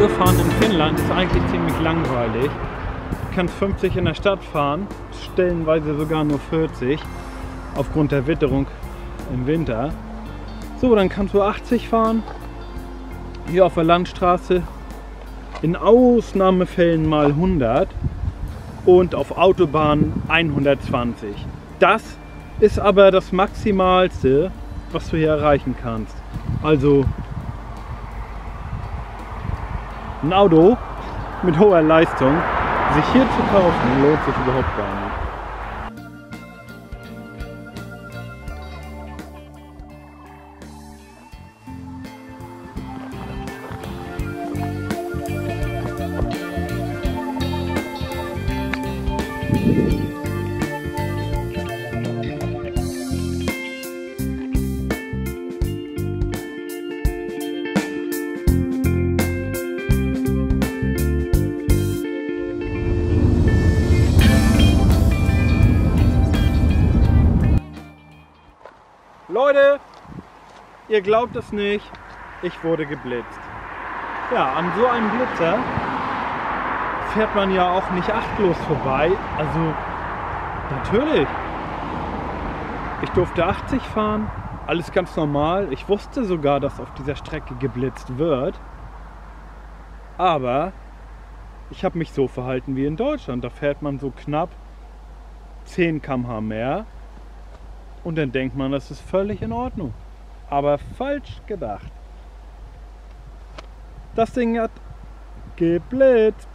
Autofahren in Finnland ist eigentlich ziemlich langweilig. Du kannst 50 in der Stadt fahren, stellenweise sogar nur 40, aufgrund der Witterung im Winter. So, dann kannst du 80 fahren, hier auf der Landstraße, in Ausnahmefällen mal 100 und auf Autobahnen 120. Das ist aber das Maximalste, was du hier erreichen kannst. Also ein Auto mit hoher Leistung, sich hier zu kaufen, lohnt sich überhaupt gar nicht. Leute, ihr glaubt es nicht, ich wurde geblitzt. Ja, an so einem Blitzer fährt man ja auch nicht achtlos vorbei. Also natürlich. Ich durfte 80 fahren, alles ganz normal. Ich wusste sogar, dass auf dieser Strecke geblitzt wird. Aber ich habe mich so verhalten wie in Deutschland. Da fährt man so knapp 10 km/h mehr. Und dann denkt man, das ist völlig in Ordnung. Aber falsch gedacht. Das Ding hat geblitzt.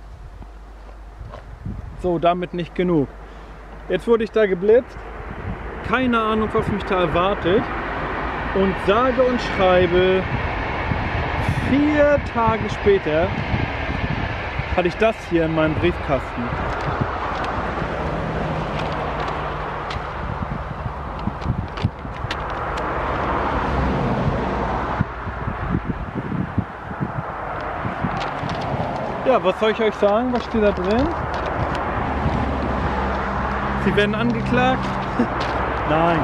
So, damit nicht genug. Jetzt wurde ich da geblitzt. Keine Ahnung, was mich da erwartet. Und sage und schreibe, 4 Tage später hatte ich das hier in meinem Briefkasten. Ja, was soll ich euch sagen? Was steht da drin? Sie werden angeklagt? Nein.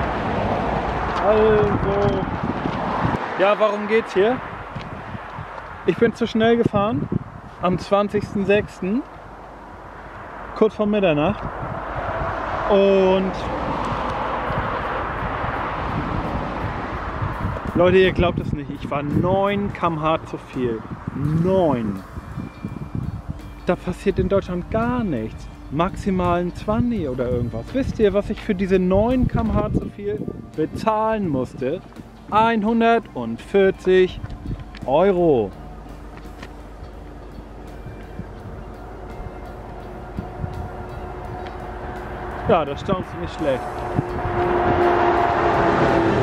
Also. Ja, warum geht's hier? Ich bin zu schnell gefahren. Am 20.06. kurz vor Mitternacht. Und Leute, ihr glaubt es nicht. Ich war 9 km/h zu viel. 9. Da passiert in Deutschland gar nichts. Maximal ein 20 oder irgendwas. Wisst ihr, was ich für diese 9 km/h zu viel bezahlen musste? 140 €. Ja, das staunst du nicht schlecht.